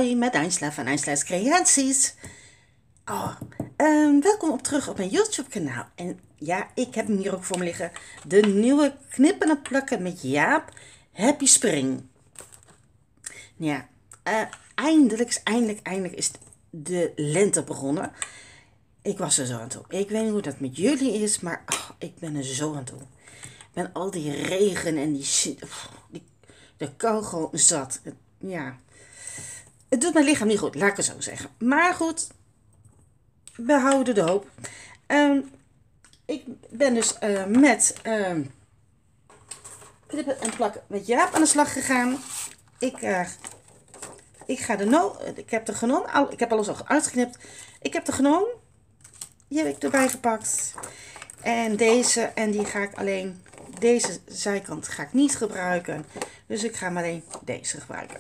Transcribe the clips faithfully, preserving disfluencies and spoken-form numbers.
hoi, met Angela van Angela's Creaties. Oh, um, welkom op terug op mijn YouTube kanaal. En ja, ik heb hem hier ook voor me liggen. De nieuwe knippen en plakken met Jaap. Happy Spring. Ja, uh, eindelijk, eindelijk, eindelijk is de lente begonnen. Ik was er zo aan toe. Ik weet niet hoe dat met jullie is, maar oh, ik ben er zo aan toe. Ik ben al die regen en die, die de kou gewoon zat. Ja, het doet mijn lichaam niet goed, laat ik het zo zeggen. Maar goed, we houden de hoop. Um, ik ben dus uh, met um, knippen en plakken met Jaap aan de slag gegaan. Ik, uh, ik ga de no, ik heb de genomen, al, ik heb alles al uitgeknipt. Ik heb de genomen, die heb ik erbij gepakt. En deze, en die ga ik alleen, deze zijkant ga ik niet gebruiken. Dus ik ga maar alleen deze gebruiken.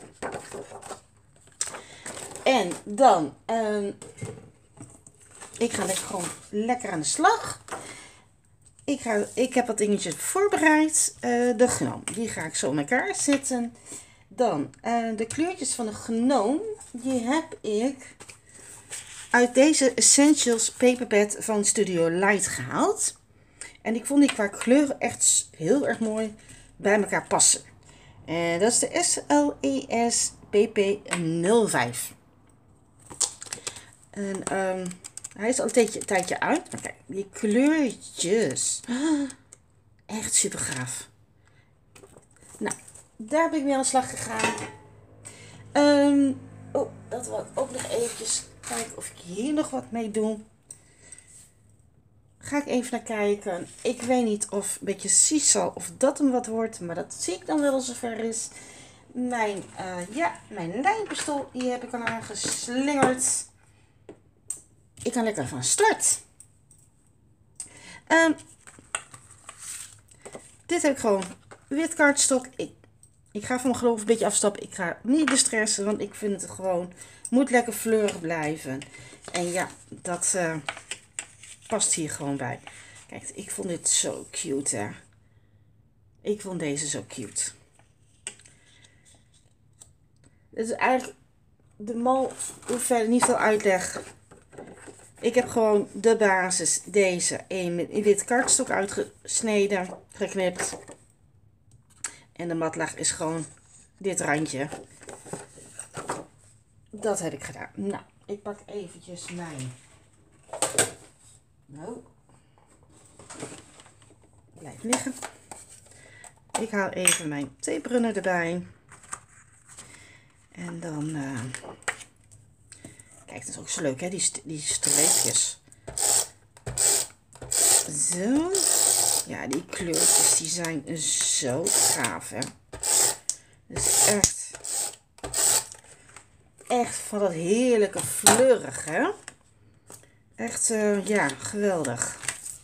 En dan, um, ik ga lekker gewoon lekker aan de slag. Ik, ga, ik heb wat dingetjes voorbereid. Uh, de gnoom, die ga ik zo in elkaar zetten. Dan, uh, de kleurtjes van de gnoom, die heb ik uit deze Essentials Paperbed van Studio Light gehaald. En ik vond die qua kleuren echt heel erg mooi bij elkaar passen. En dat is de S L E S P P nul vijf. En um, hij is al een tijdje, een tijdje uit. Maar kijk, die kleurtjes. Echt super gaaf. Nou, daar ben ik mee aan de slag gegaan. Um, oh, dat wil ik ook nog eventjes kijken of ik hier nog wat mee doe. Ga ik even naar kijken. Ik weet niet of een beetje sisal of dat hem wat wordt. Maar dat zie ik dan wel als het zover is. Mijn, uh, ja, mijn lijnpistool, die heb ik al aangeslingerd. Ik kan lekker van start. Um, dit heb ik gewoon wit kaartstok. Ik, ik ga van mijn geloof een beetje afstappen. Ik ga niet de stressen, want ik vind het gewoon, moet lekker fleurig blijven. En ja, dat uh, past hier gewoon bij. Kijk, ik vond dit zo cute, hè. Ik vond deze zo cute. Het is eigenlijk, de mal hoeft verder niet veel uitleg. Ik heb gewoon de basis, deze, een in wit kartstok uitgesneden, geknipt. En de matlaag is gewoon dit randje. Dat heb ik gedaan. Nou, ik pak eventjes mijn... Nou. Blijf liggen. Ik haal even mijn taperunner erbij. En dan... Uh, kijk, dat is ook zo leuk, hè? Die, st die streepjes. Zo. Ja, die kleurtjes, die zijn zo gaaf, hè? Dus echt... Echt van dat heerlijke fleurig, hè? Echt, uh, ja, geweldig.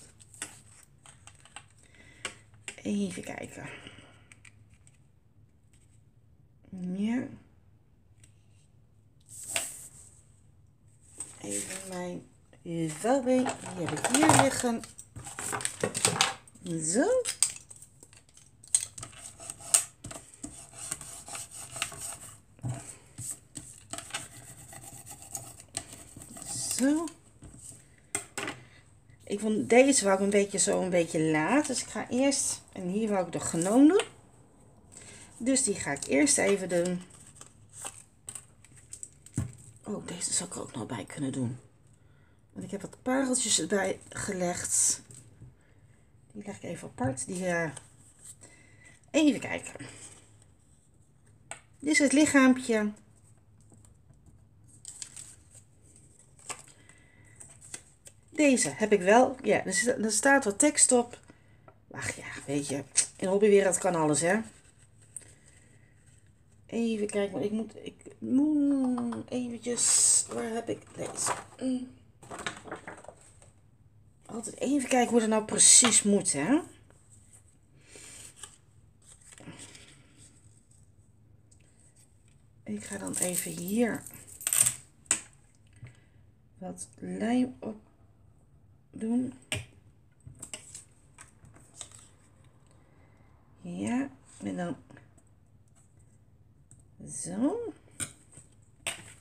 Even kijken. Ja. Even mijn velbeen, die heb ik hier liggen. Zo. Zo. Ik vond deze wou ik een beetje zo een beetje laat. Dus ik ga eerst, en hier wou ik de genoom doen. Dus die ga ik eerst even doen. Oh, deze zou ik er ook nog bij kunnen doen. Want ik heb wat pareltjes erbij gelegd. Die leg ik even apart. Die, uh... Even kijken. Dit is het lichaampje. Deze heb ik wel. Ja, er staat wat tekst op. Ach ja, weet je. In de hobbywereld kan alles, hè. Even kijken, maar ik moet... Ik moet eventjes... Waar heb ik deze? Mm. Altijd even kijken hoe dat nou precies moet, hè. Ik ga dan even hier wat lijm op doen. Ja, en dan zo.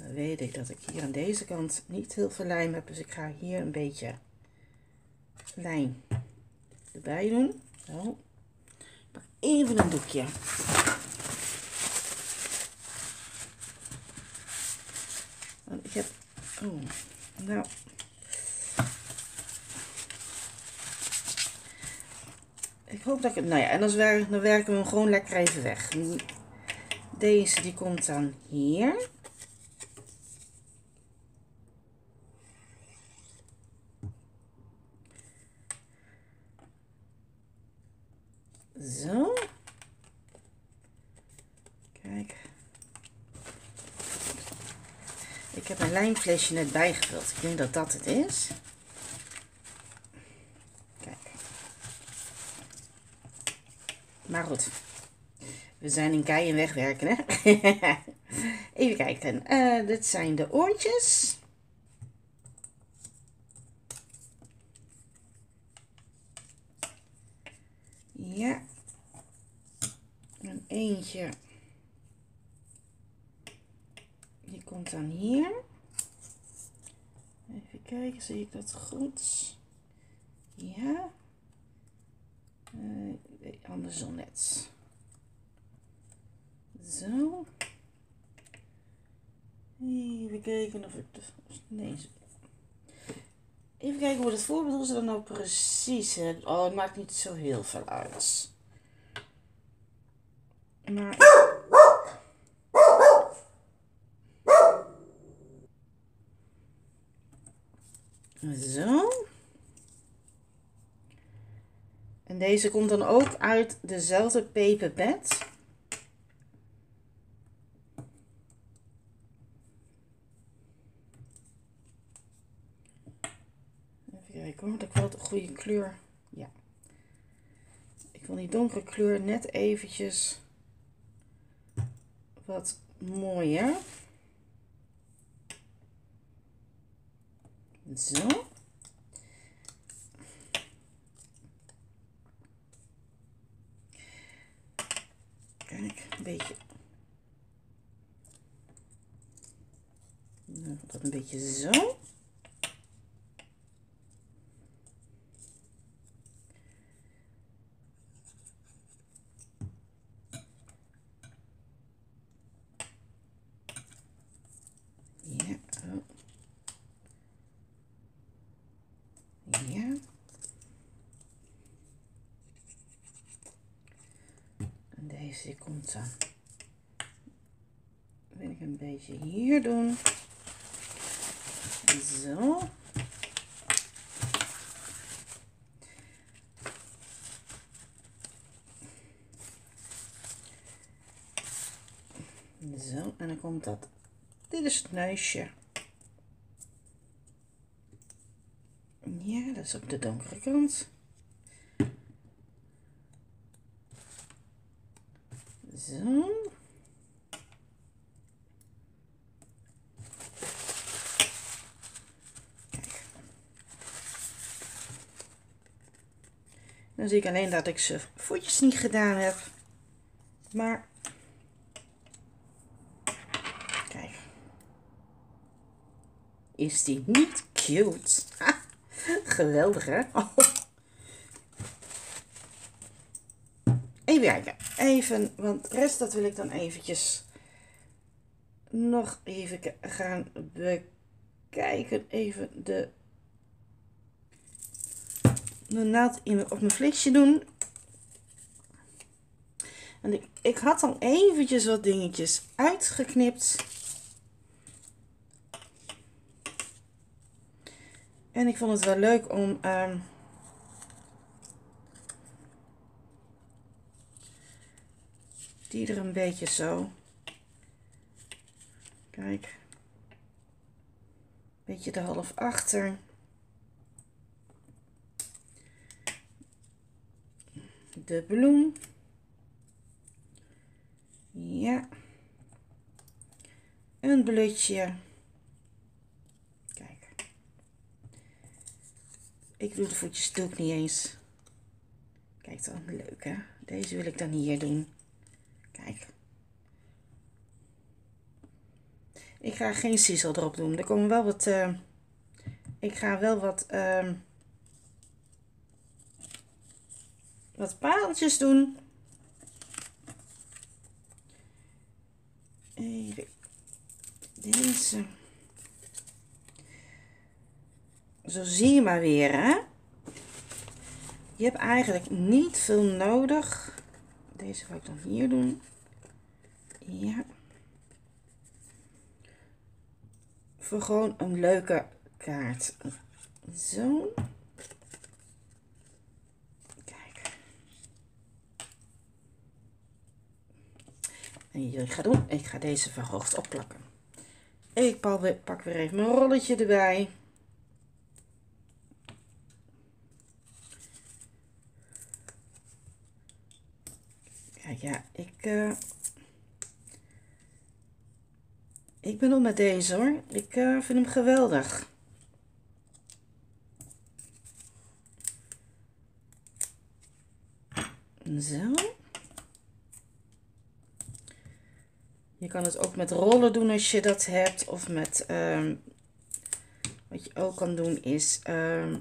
Dan weet ik dat ik hier aan deze kant niet heel veel lijm heb. Dus ik ga hier een beetje lijm erbij doen. Zo. Ik pak even een doekje. Want ik heb... Oh, nou... Ik hoop dat ik het... Nou ja, en dan werken, dan werken we hem gewoon lekker even weg. Deze die komt dan hier. Zo. Kijk. Ik heb mijn lijmflesje net bijgevuld. Ik denk dat dat het is. Kijk. Maar goed. We zijn in kei en wegwerken, hè? Even kijken. Uh, dit zijn de oortjes. Ja. En eentje. Die komt dan hier. Even kijken, zie ik dat goed? Ja. Uh, andersom net. Zo. Even kijken of ik... Nee. Even kijken hoe het voorbeeld ze dan nou precies hebben. Oh, het maakt niet zo heel veel uit. Maar... Zo. En deze komt dan ook uit dezelfde paperbed. Even kijken hoor, dat ik wel de goede kleur. Ja. Ik wil die donkere kleur net eventjes wat mooier. Zo. Kijk, een beetje. Nou, dat een beetje zo. Ja. Oh. Ja. En deze komt dan. Wil ik een beetje hier doen. Zo. Zo, en dan komt dat. Dit is het neusje. Ja, dat is op de donkere kant. Zo. Kijk. Dan zie ik alleen dat ik ze voetjes niet gedaan heb. Maar kijk. Is die niet cute? Ha, geweldig, hè? Oh. Even kijken. Even, want de rest dat wil ik dan eventjes nog even gaan bekijken. Even de, de naald in, op mijn flesje doen. En ik, ik had al eventjes wat dingetjes uitgeknipt. En ik vond het wel leuk om uh, die er een beetje zo. Kijk. Een beetje de half achter. De bloem. Ja. Een blutje. Kijk. Ik doe de voetjes doe ik niet eens. Kijk dan, leuk hè. Deze wil ik dan hier doen. Kijk. Ik ga geen sisal erop doen. Er komen wel wat... Uh, ik ga wel wat... Uh, wat pareltjes doen. Even deze. Zo zie je maar weer, hè. Je hebt eigenlijk niet veel nodig. Deze ga ik dan hier doen. Ja. Voor gewoon een leuke kaart. Zo. Kijk. En hier ik ga doen. Ik ga deze verhoogd opplakken. Ik pak weer even mijn rolletje erbij. Kijk, ja, ik... Uh, ik ben op met deze hoor. Ik uh, vind hem geweldig. Zo. Je kan het ook met rollen doen als je dat hebt. Of met... Uh, wat je ook kan doen is... Uh,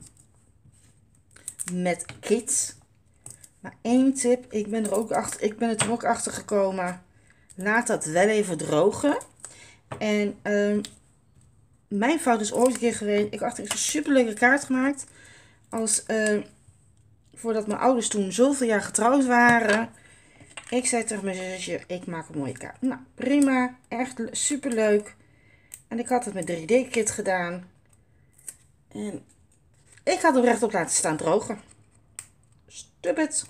met kits. Maar één tip. Ik ben er ook achter... Ik ben er ook achter gekomen. Laat dat wel even drogen. En uh, mijn fout is ooit een keer geweest. Ik had een super leuke kaart gemaakt. Als, uh, voordat mijn ouders toen zoveel jaar getrouwd waren. Ik zei tegen mijn zusje, ik maak een mooie kaart. Nou, prima. Echt super leuk. En ik had het met drie D kit gedaan. En ik had hem rechtop laten staan drogen. Stupid.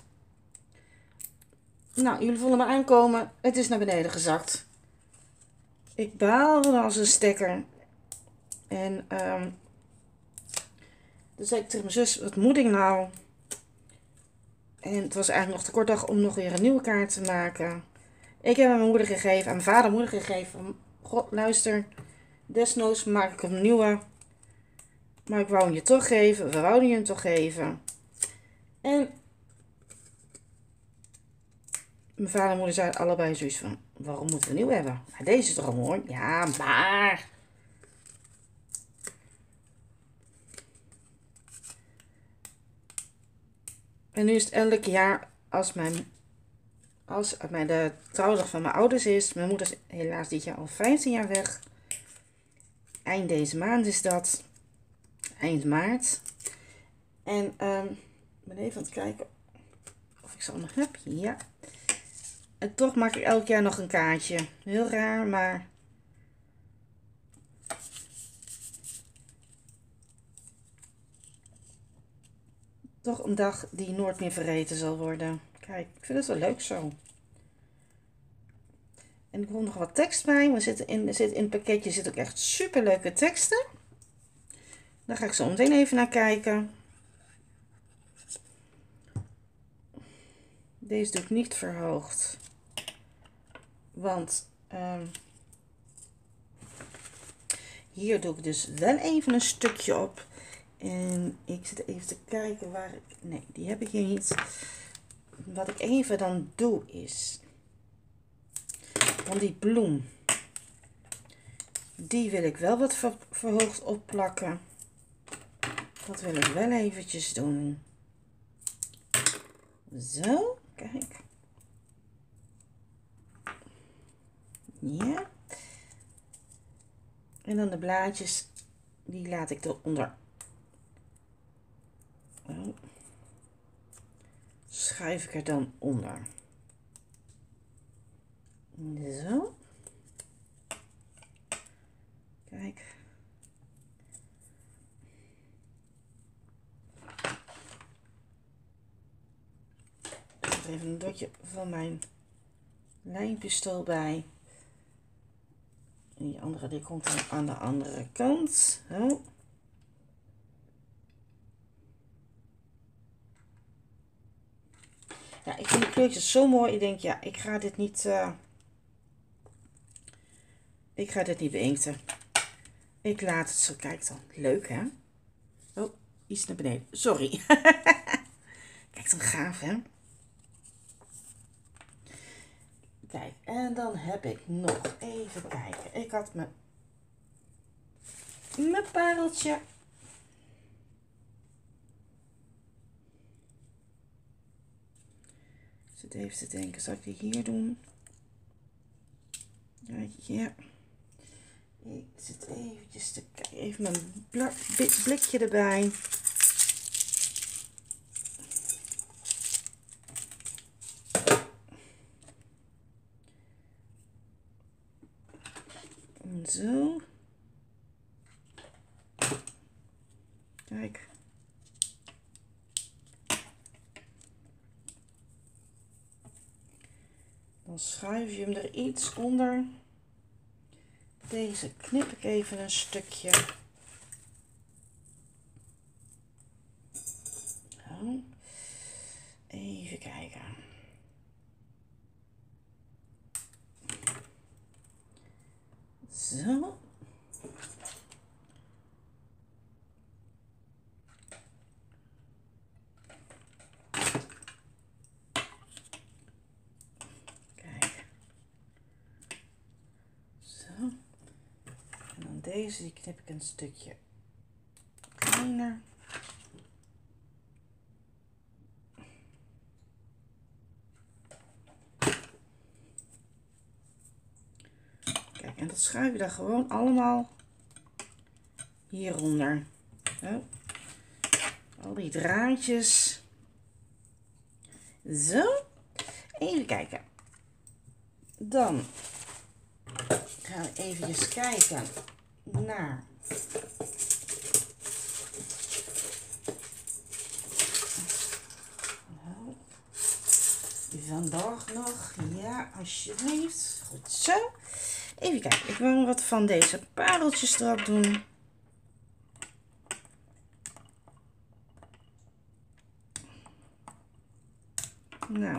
Nou, jullie vonden me aankomen. Het is naar beneden gezakt. Ik baalde als een stekker. En um, toen zei ik tegen mijn zus, wat moet ik nou? En het was eigenlijk nog te kort dag om nog weer een nieuwe kaart te maken. Ik heb aan mijn moeder gegeven, aan mijn vader en moeder gegeven. God, luister, desnoods maak ik een nieuwe. Maar ik wou hem je toch geven, we wouden je hem toch geven. En mijn vader en moeder zeiden allebei zoiets van, waarom moeten we een nieuw hebben? Maar deze is toch al mooi? Ja, maar... En nu is het elk jaar als mijn, als mijn de trouwdag van mijn ouders is. Mijn moeder is helaas dit jaar al vijftien jaar weg. Eind deze maand is dat. Eind maart. En um, ik ben even aan het kijken of ik ze al nog heb. Ja. En toch maak ik elk jaar nog een kaartje. Heel raar, maar... Toch een dag die nooit meer vergeten zal worden. Kijk, ik vind het wel leuk zo. En er komt nog wat tekst bij. We zitten in, er zit in het pakketje zit ook echt super leuke teksten. Daar ga ik zo meteen even naar kijken. Deze doe ik niet verhoogd. Want um, hier doe ik dus wel even een stukje op. En ik zit even te kijken waar ik... Nee, die heb ik hier niet. Wat ik even dan doe is... Want die bloem... Die wil ik wel wat ver, verhoogd opplakken. Dat wil ik wel eventjes doen. Zo, kijk. Ja. En dan de blaadjes... Die laat ik eronder... Oh. Schuif ik er dan onder. Zo. Kijk. Ik zet er even een dotje van mijn lijnpistool bij. En die andere die komt dan aan de andere kant. Zo. Ja, ik vind de kleurtjes zo mooi. Ik denk, ja, ik ga dit niet... Uh, ik ga dit niet beïnkten. Ik laat het zo. Kijk dan. Leuk, hè? Oh, iets naar beneden. Sorry. Kijk dan, gaaf, hè? Kijk, en dan heb ik nog... Even kijken. Ik had mijn mijn pareltje. Ik zit even te denken, zal ik die hier doen? Ja. Ik zit eventjes te kijken, even mijn blikje erbij. En zo. Kijk. Dan schuif je hem er iets onder. Deze knip ik even een stukje. Zo. Even kijken. Zo. Kijk. Zo. En dan deze, die knip ik een stukje kleiner. Kijk, en dat schuif je dan gewoon allemaal hieronder. Zo. Al die draadjes. Zo. Even kijken. Dan gaan we even kijken naar nou, vandaag nog. Ja, alsjeblieft. Goed zo. Even kijken. Ik wil wat van deze pareltjes erop doen. Nou.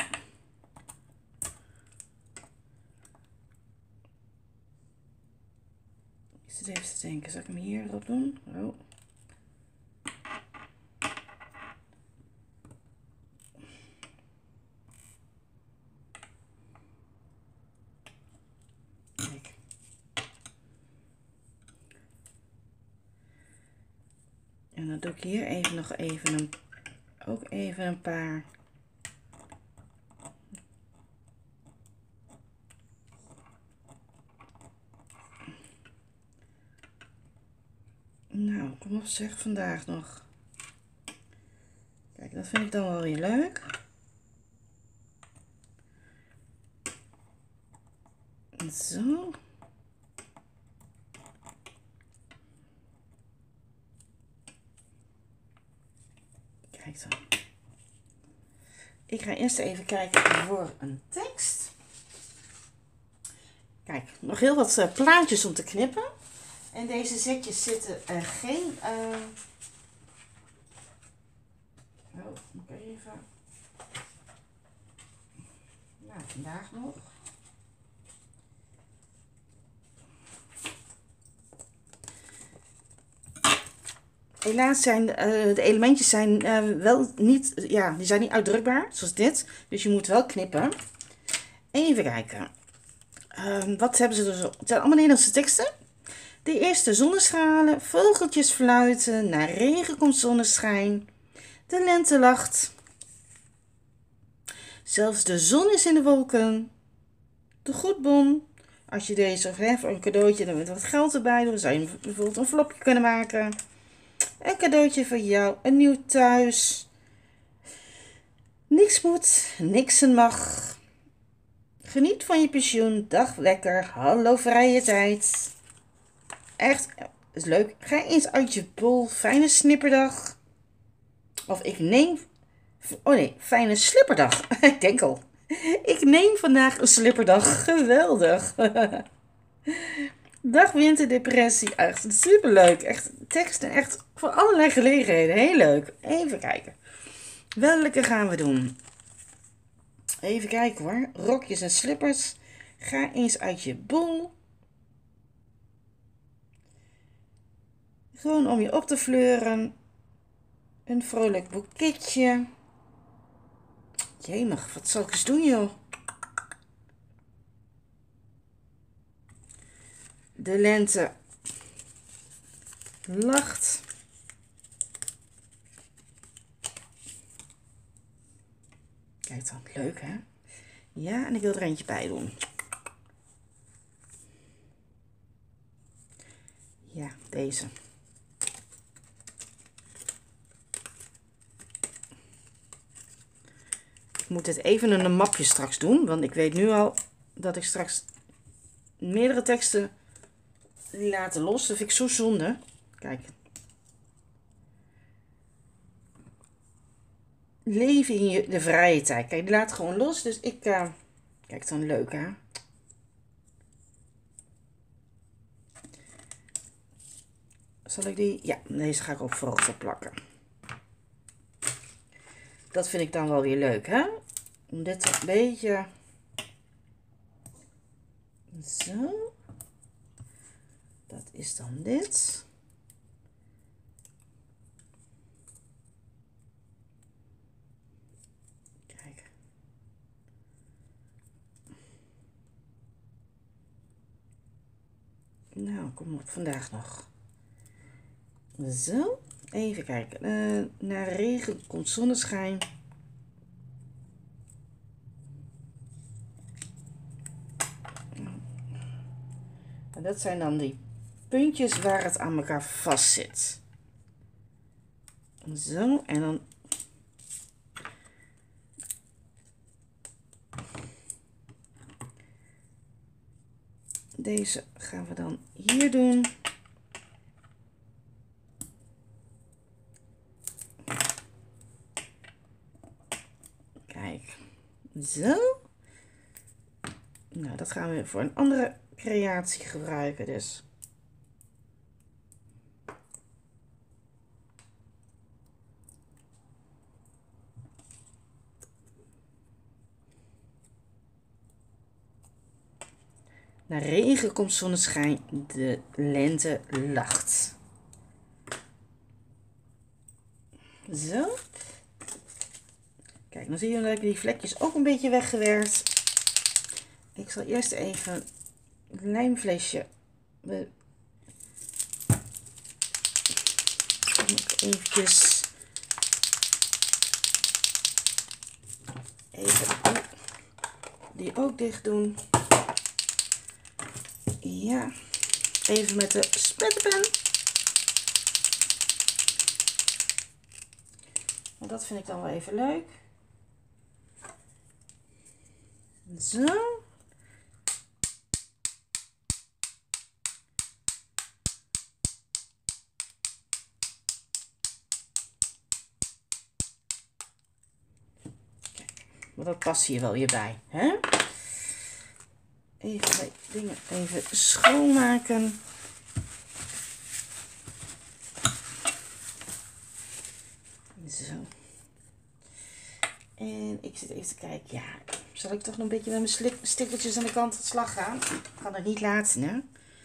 Ik zit even te denken, zal ik hem hier erop doen? Oh. Kijk. En dan doe ik hier even nog even een, ook even een paar. Nou, kom op zeg, vandaag nog. Kijk, dat vind ik dan wel weer leuk. Zo. Kijk zo. Ik ga eerst even kijken voor een tekst. Kijk, nog heel wat uh, plaatjes om te knippen. En deze zetjes zitten er geen... Uh... Oh, moet ik even... Nou, vandaag nog. Helaas zijn uh, de elementjes zijn uh, wel niet, ja, die zijn niet uitdrukbaar, zoals dit. Dus je moet wel knippen. Even kijken. Uh, wat hebben ze dus? Het zijn allemaal Nederlandse teksten. De eerste zonnestralen, vogeltjes fluiten, naar regen komt zonneschijn. De lente lacht. Zelfs de zon is in de wolken. De goedbon. Als je deze of hè, voor een cadeautje dan met wat geld erbij doet, dan zou je bijvoorbeeld een flopje kunnen maken. Een cadeautje voor jou, een nieuw thuis. Niks moet, niks mag. Geniet van je pensioen, dag lekker, hallo vrije tijd. Echt, is leuk. Ga eens uit je bol, fijne snipperdag. Of ik neem, oh nee, fijne slipperdag. Ik denk al. Ik neem vandaag een slipperdag, geweldig. Dag winterdepressie, echt superleuk. Echt teksten, echt voor allerlei gelegenheden. Heel leuk. Even kijken. Welke gaan we doen? Even kijken hoor. Rokjes en slippers. Ga eens uit je bol. Gewoon om je op te fleuren. Een vrolijk boeketje. Jemig, wat zal ik eens doen joh? De lente lacht. Kijk dan, leuk hè? Ja, en ik wil er eentje bij doen. Ja, deze. Ik moet dit even in een mapje straks doen, want ik weet nu al dat ik straks meerdere teksten laten los. Dat vind ik zo zonde. Kijk. Leven in je, de vrije tijd. Kijk, die laat gewoon los. Dus ik... Uh, kijk, dan leuk hè. Zal ik die... Ja, deze ga ik ook vooral op plakken. Dat vind ik dan wel weer leuk hè. Om dit een beetje... Zo. Dat is dan dit. Kijk. Nou, kom op, vandaag nog. Zo. Even kijken. Uh, naar regen komt zonneschijn. En dat zijn dan die puntjes waar het aan elkaar vast zit. Zo, en dan deze gaan we dan hier doen. Kijk, zo. Nou, dat gaan we voor een andere creatie gebruiken dus. Na regen komt zonneschijn, de lente lacht. Zo. Kijk, dan zie je dat ik die vlekjes ook een beetje weggewerkt. Ik zal eerst even het lijmvleesje eventjes even die ook dicht doen. Ja, even met de spetterpen. Want dat vind ik dan wel even leuk. Zo. Kijk, maar dat past hier wel weer bij, hè? Even de dingen even schoonmaken. Zo. En ik zit even te kijken. Ja, zal ik toch nog een beetje met mijn stickertjes aan de kant aan de slag gaan? Ik kan het niet laten, hè?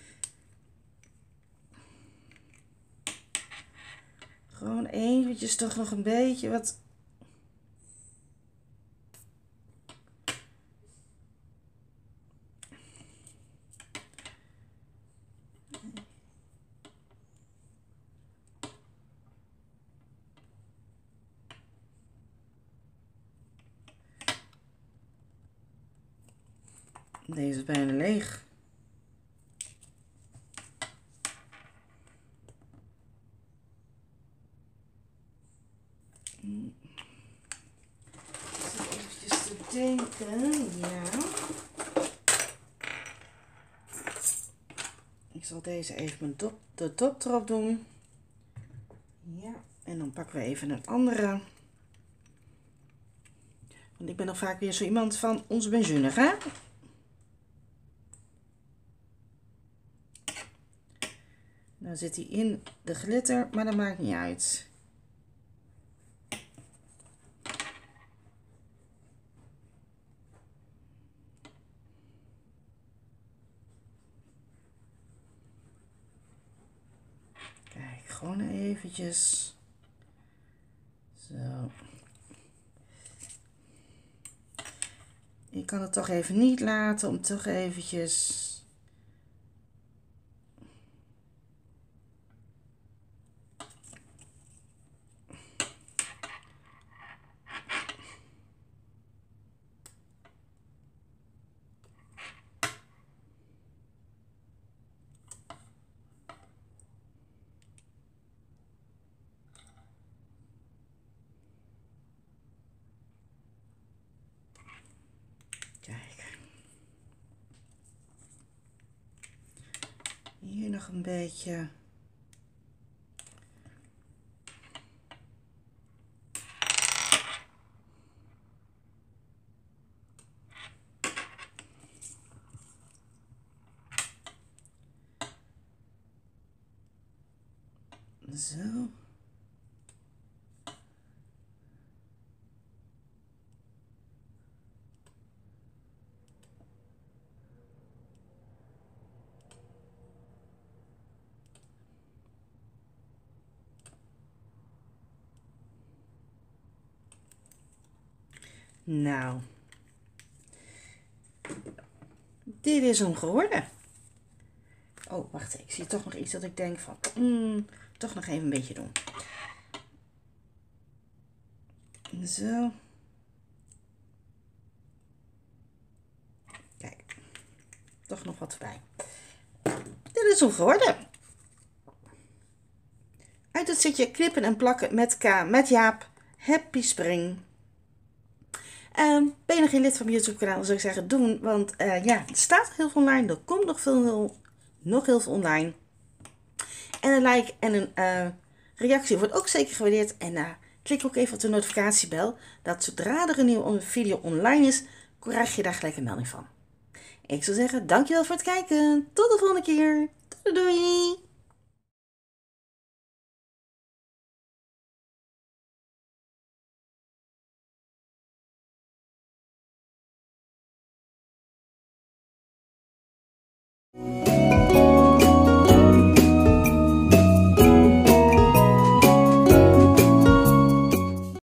Gewoon eventjes toch nog een beetje wat... Deze is bijna leeg. Even te denken, ja. Ik zal deze even mijn top, de top erop doen. Ja, en dan pakken we even een andere. Want ik ben nog vaak weer zo iemand van onze benzunig, hè? Dan zit hij in de glitter, maar dat maakt niet uit. Kijk, gewoon eventjes. Zo. Ik kan het toch even niet laten om toch eventjes... Hier nog een beetje. Zo. Nou, dit is hem geworden. Oh, wacht even. Ik zie toch nog iets dat ik denk van, mm, toch nog even een beetje doen. Zo. Kijk, toch nog wat bij. Dit is hem geworden. Uit het setje knippen en plakken met K, met Jaap. Happy Spring. Um, ben je nog geen lid van mijn YouTube kanaal, dan zou ik zeggen doen. Want uh, ja, er staat heel veel online. Er komt nog, veel, heel, nog heel veel online. En een like en een uh, reactie wordt ook zeker gewaardeerd. En uh, klik ook even op de notificatiebel. Dat zodra er een nieuwe video online is, krijg je daar gelijk een melding van. Ik zou zeggen, dankjewel voor het kijken. Tot de volgende keer. Doei doei.